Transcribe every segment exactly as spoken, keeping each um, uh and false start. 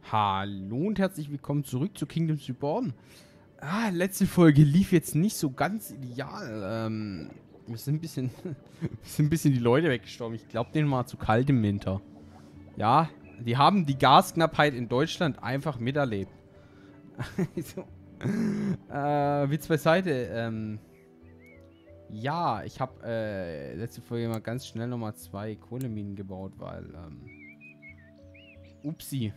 Hallo und herzlich willkommen zurück zu Kingdoms Reborn. Ah, letzte Folge lief jetzt nicht so ganz ideal. Ähm, wir sind ein bisschen, wir sind ein bisschen die Leute weggestorben. Ich glaube, denen war zu kalt im Winter. Ja, die haben die Gasknappheit in Deutschland einfach miterlebt. so. äh, Witz beiseite. Ähm, ja, ich habe äh, letzte Folge mal ganz schnell nochmal zwei Kohleminen gebaut, weil, ähm, upsi.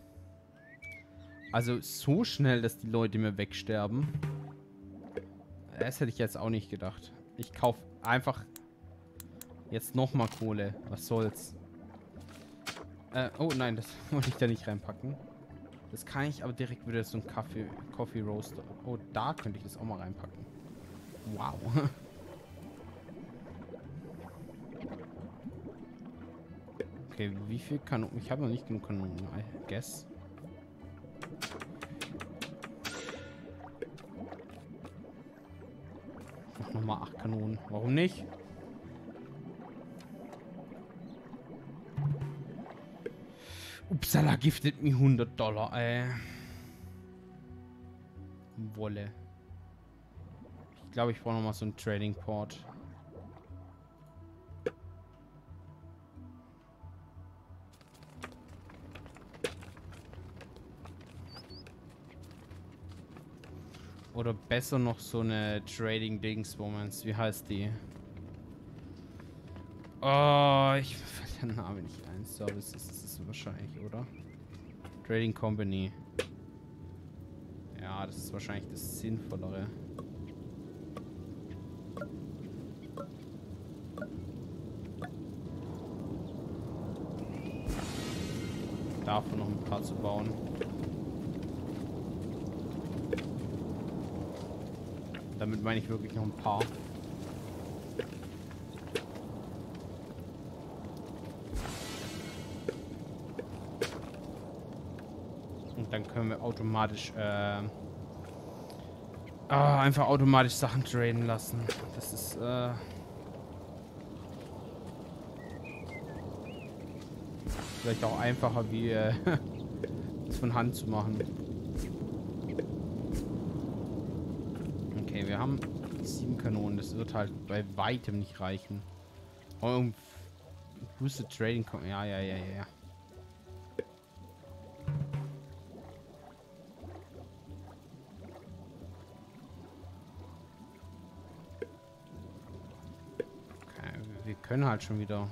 Also so schnell, dass die Leute mir wegsterben. Das hätte ich jetzt auch nicht gedacht. Ich kaufe einfach jetzt nochmal Kohle. Was soll's. Äh, oh nein, das wollte ich da nicht reinpacken. Das kann ich aber direkt wieder so ein Kaffee, Coffee Roaster. Oh, da könnte ich das auch mal reinpacken. Wow. Okay, wie viel Kanonen? Ich habe noch nicht genug Kanonen. I guess. Mach nochmal acht Kanonen. Warum nicht? Upsala giftet mir hundert Dollar, ey. Wolle. Ich glaube, ich brauche nochmal so einen Trading Port. Oder besser noch so eine Trading-Dings-Moments. Wie heißt die? Oh, ich fällt der Name nicht ein. Service ist es wahrscheinlich, oder? Trading Company. Ja, das ist wahrscheinlich das Sinnvollere. Davon noch ein paar zu bauen. Damit meine ich wirklich noch ein paar. Und dann können wir automatisch äh, ah, einfach automatisch Sachen traden lassen. Das ist äh, vielleicht auch einfacher, wie äh, das von Hand zu machen. Okay, wir haben sieben Kanonen. Das wird halt bei weitem nicht reichen. Oh, Boosted Trading. Ja, ja, ja, ja, ja. Okay, wir können halt schon wieder.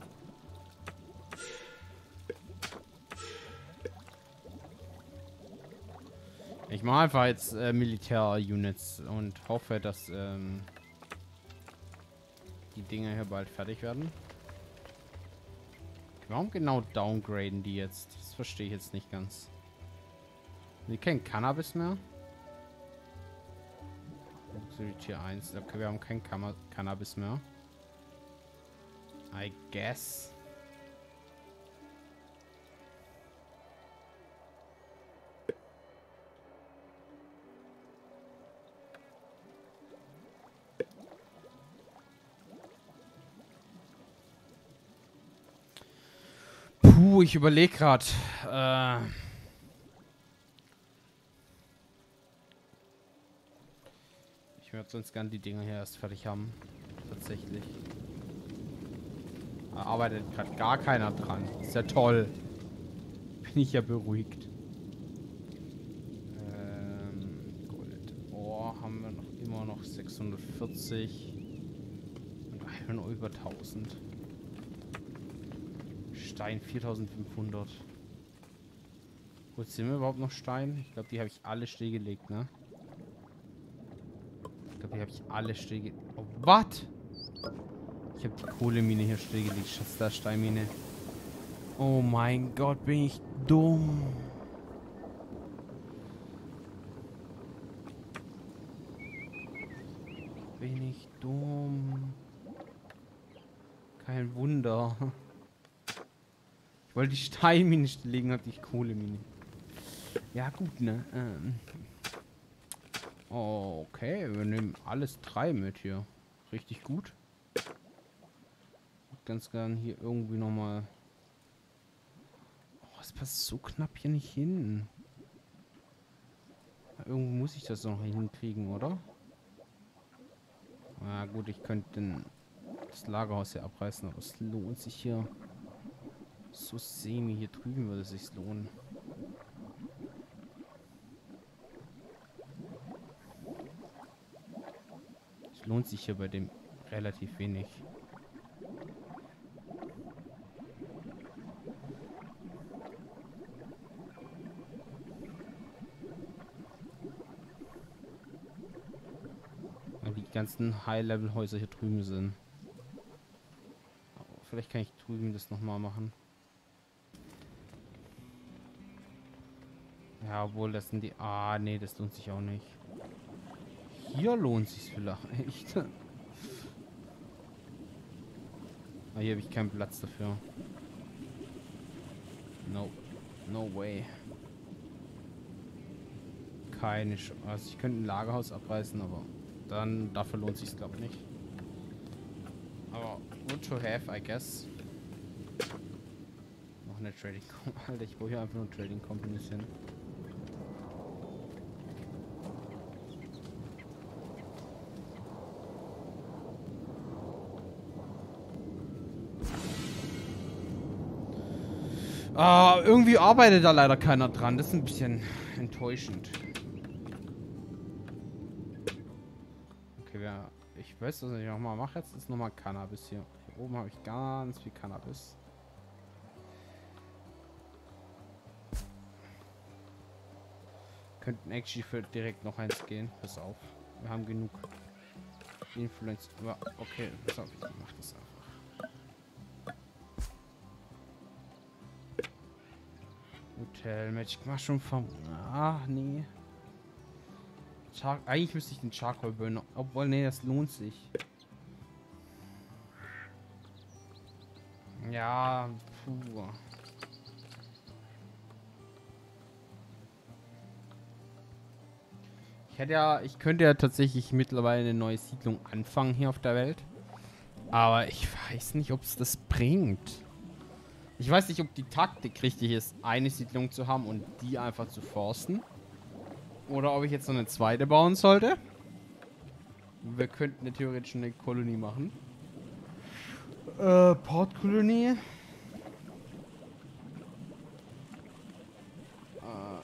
Ich mache einfach jetzt äh, Militär-Units und hoffe, dass ähm, die Dinger hier bald fertig werden. Warum genau downgraden die jetzt? Das verstehe ich jetzt nicht ganz. Wir kennen Cannabis mehr. Tier eins. Okay, wir haben kein Kann Cannabis mehr. I guess. Puh, ich überlege gerade. Äh ich würde sonst gern die Dinger hier erst fertig haben. Tatsächlich. Da arbeitet gerade gar keiner dran. Ist ja toll. Bin ich ja beruhigt. Ähm, Gold. Oh, haben wir noch immer noch sechshundertvierzig. Und Iron über tausend. Stein viertausendfünfhundert. Wo sind wir überhaupt noch Stein? Ich glaube, die habe ich alle stillgelegt, ne? Ich glaube, die habe ich alle stillgelegt. Oh, was? Ich habe die Kohlemine hier stillgelegt. Schatz, da Steinmine. Oh mein Gott, bin ich dumm. Bin ich dumm. Kein Wunder. Ich wollte die Steinmine legen, hatte ich Kohlemine. Ja, gut, ne? Ähm. Oh, okay, wir nehmen alles drei mit hier. Richtig gut. Ganz gern hier irgendwie nochmal. Oh, es passt so knapp hier nicht hin. Irgendwo muss ich das noch hinkriegen, oder? Na gut, ich könnte das Lagerhaus hier abreißen, aber es lohnt sich hier. So semi hier drüben würde es sich lohnen. Es lohnt sich hier bei dem relativ wenig. Weil die ganzen High-Level-Häuser hier drüben sind. Aber vielleicht kann ich drüben das nochmal machen. Ja, obwohl das sind die... Ah, nee, das lohnt sich auch nicht. Hier lohnt sich's vielleicht. Ah, hier habe ich keinen Platz dafür. No. No way. Keine Sch Also ich könnte ein Lagerhaus abreißen, aber dann dafür lohnt sich's glaube ich nicht. Aber good to have, I guess. Noch eine Trading Company. Alter, ich brauche hier einfach nur Trading Companies hin. Ah, irgendwie arbeitet da leider keiner dran. Das ist ein bisschen enttäuschend. Okay, ja, ich weiß, was ich nochmal mache. Jetzt ist nochmal Cannabis hier. Hier oben habe ich ganz viel Cannabis. Könnten actually für direkt noch eins gehen. Pass auf. Wir haben genug Influence. Okay, pass auf, ich mach das einfach. Hotel, Magic Mushroom vom... Ach, nee. Char Eigentlich müsste ich den Charcoal Burner... Obwohl, nee, das lohnt sich. Ja, puh. Ich hätte ja... Ich könnte ja tatsächlich mittlerweile eine neue Siedlung anfangen hier auf der Welt. Aber ich weiß nicht, ob es das bringt. Ich weiß nicht, ob die Taktik richtig ist, eine Siedlung zu haben und die einfach zu forsten. Oder ob ich jetzt noch eine zweite bauen sollte. Wir könnten eine theoretisch eine Kolonie machen. Äh, Portkolonie. Äh.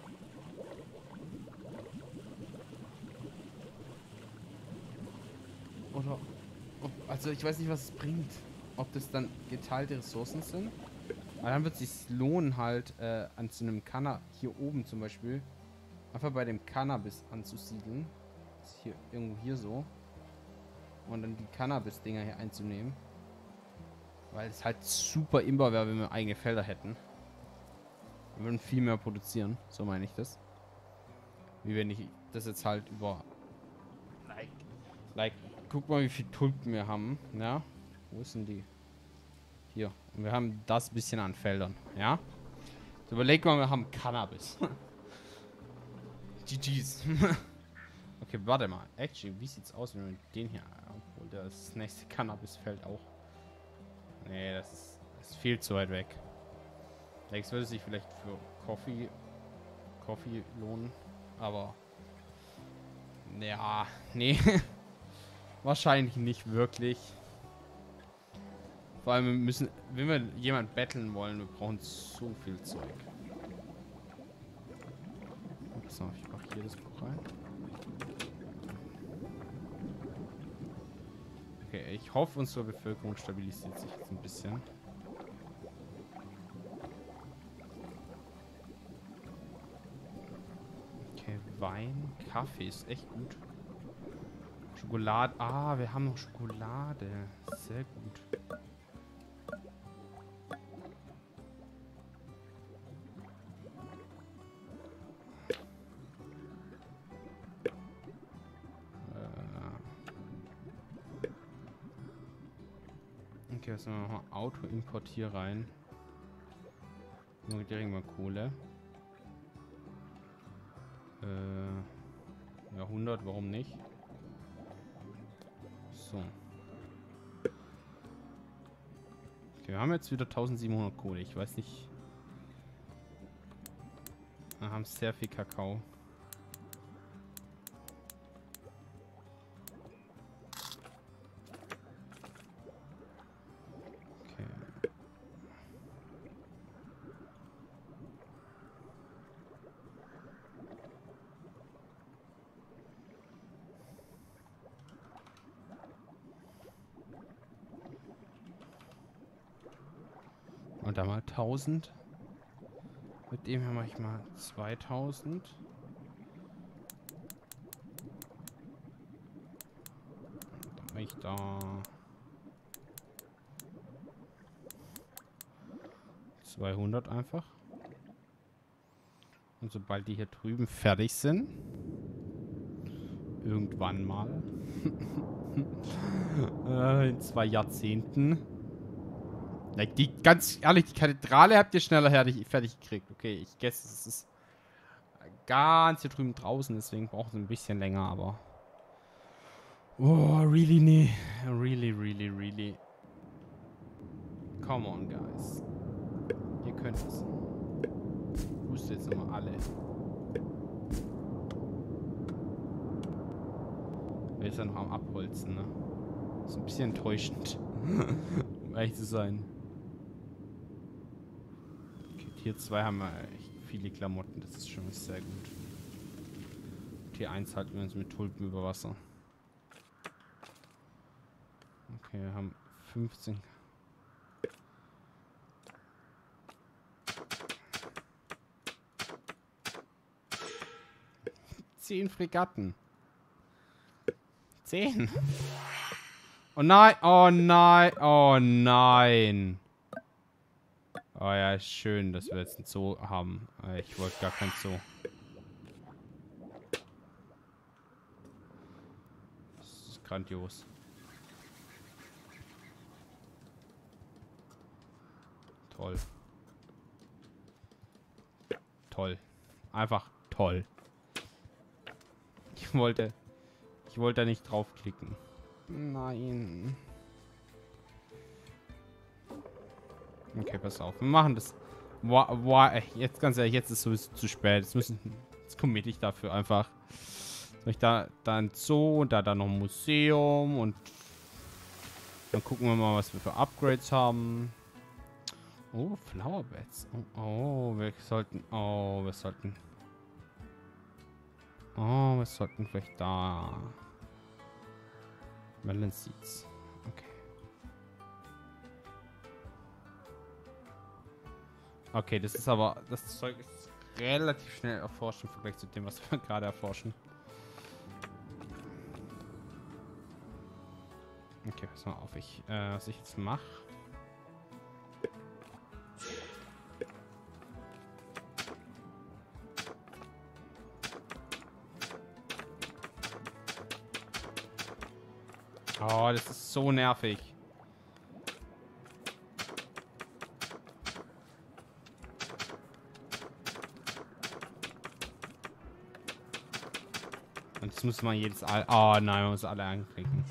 Oder... Ob, also ich weiß nicht, was es bringt. Ob das dann geteilte Ressourcen sind. Aber dann wird es sich lohnen, halt äh, an zu einem Cannabis, hier oben zum Beispiel, einfach bei dem Cannabis anzusiedeln. Das ist hier irgendwo hier so. Und dann die Cannabis-Dinger hier einzunehmen. Weil es halt super imbar wäre, wenn wir eigene Felder hätten. Wir würden viel mehr produzieren, so meine ich das. Wie wenn ich das jetzt halt über... Like, like guck mal, wie viel Tulpen wir haben, ja? Wo sind die? Hier. Und wir haben das bisschen an Feldern. Ja? So, überleg mal, wir haben Cannabis. G G's. Okay, warte mal. Actually, wie sieht's aus, wenn wir den hier... Obwohl, das nächste Cannabisfeld auch... Nee, das ist, das ist viel zu weit weg. Denkst würde sich vielleicht für Coffee... Coffee lohnen. Aber... Ja, nee. Wahrscheinlich nicht wirklich. Vor allem wir müssen, wenn wir jemand betteln wollen, wir brauchen so viel Zeug. So, ich mache hier das Buch rein. Okay, ich hoffe, unsere Bevölkerung stabilisiert sich jetzt ein bisschen. Okay, Wein, Kaffee ist echt gut. Schokolade, ah, wir haben noch Schokolade. Sehr gut. Okay, jetzt machen wir nochmal Auto-Import hier rein. Nur direkt mal Kohle. Äh, ja, hundert, warum nicht? So. Okay, wir haben jetzt wieder tausendsiebenhundert Kohle. Ich weiß nicht, Wir haben sehr viel Kakao. Okay. Und da mal tausend. Mit dem hier mache ich mal zweitausend. Dann mache ich da zweihundert einfach. Und sobald die hier drüben fertig sind, irgendwann mal, äh, in zwei Jahrzehnten, like die, ganz ehrlich, die Kathedrale habt ihr schneller fertig, fertig gekriegt. Okay, ich guess, es ist ganz hier drüben draußen, deswegen braucht es ein bisschen länger, aber... Oh, really, nee. Really, really, really. Come on, guys. Ihr könnt es. Wusste jetzt nochmal alle. Wer ist ja noch am Abholzen, ne? Ist ein bisschen enttäuschend. Um ehrlich zu sein. Tier zwei haben wir echt viele Klamotten, das ist schon mal sehr gut. Tier eins halten wir uns mit Tulpen über Wasser. Okay, wir haben fünfzehn. zehn Fregatten. zehn. Oh nein, oh nein, oh nein. Oh ja, schön, dass wir jetzt einen Zoo haben. Ich wollte gar keinen Zoo. Das ist grandios. Toll. Toll. Einfach toll. Ich wollte... Ich wollte da nicht draufklicken. Nein. Okay, pass auf. Wir machen das. Boah, boah, jetzt ganz ehrlich, jetzt ist es sowieso zu spät. Jetzt müssen. Jetzt committe ich dafür einfach. Ich da, da ein Zoo und da dann noch ein Museum und dann gucken wir mal, was wir für Upgrades haben. Oh, Flowerbeds. Oh, oh, wir sollten. Oh, wir sollten. Oh, wir sollten vielleicht da. Melon Seeds. Okay. Okay, das ist aber, das Zeug ist relativ schnell erforscht im Vergleich zu dem, was wir gerade erforschen. Okay, pass mal auf, ich, äh, was ich jetzt mache. Oh, das ist so nervig. Und jetzt muss man jedes... All oh nein, man muss alle anklicken.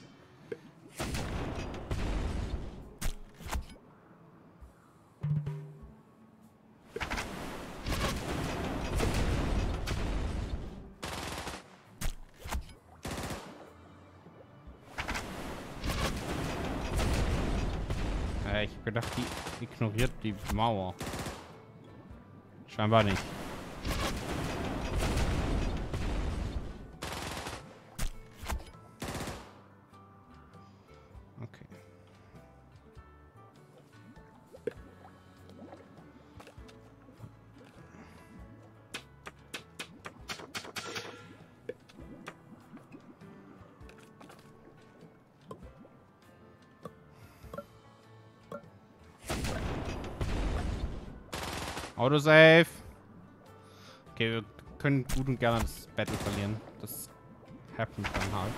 Äh, ich hab gedacht, die ignoriert die Mauer. Scheinbar nicht. Autosave. Okay, wir können gut und gerne das Battle verlieren. Das happens dann halt.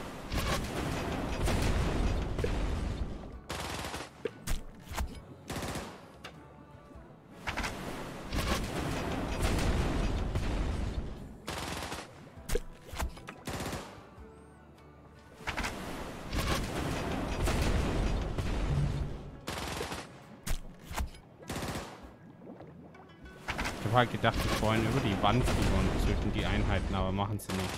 habe halt gedacht, wir wollen über die Wand fliegen und töten die Einheiten, aber machen sie nicht.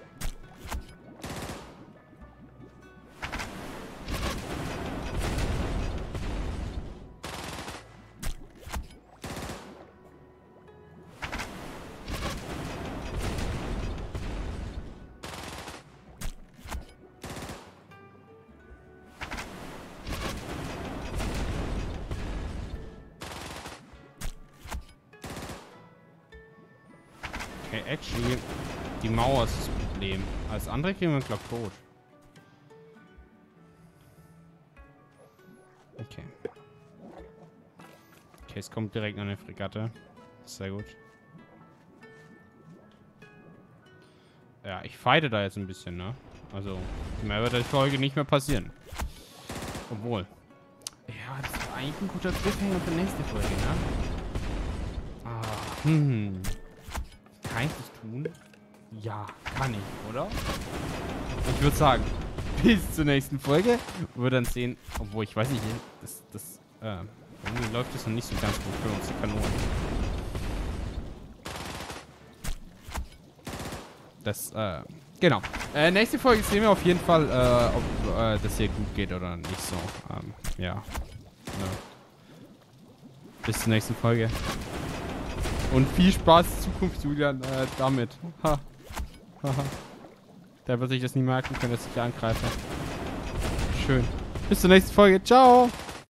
Okay, actually, die Mauer ist das Problem. Alles andere kriegen wir, glaube ich, tot. Okay. Okay, es kommt direkt noch eine Fregatte. Sehr gut. Ja, ich fighte da jetzt ein bisschen, ne? Also, mehr wird der Folge nicht mehr passieren. Obwohl. Ja, das war eigentlich ein guter Cliffhanger für nächste Folge, ne? Ah, hm. Kann ich das tun? Ja, kann ich, oder? Ich würde sagen, bis zur nächsten Folge. Wir dann sehen, obwohl ich weiß nicht, das, das, äh, irgendwie läuft das noch nicht so ganz gut für uns, die Kanonen. Das, äh, genau. Äh, nächste Folge sehen wir auf jeden Fall, äh, ob äh, das hier gut geht oder nicht so. Ähm, ja. ja. Bis zur nächsten Folge. Und viel Spaß in Zukunft, Julian, äh, damit. Ha. Haha. Der wird sich das nie merken können, dass ich angreife. Schön. Bis zur nächsten Folge. Ciao.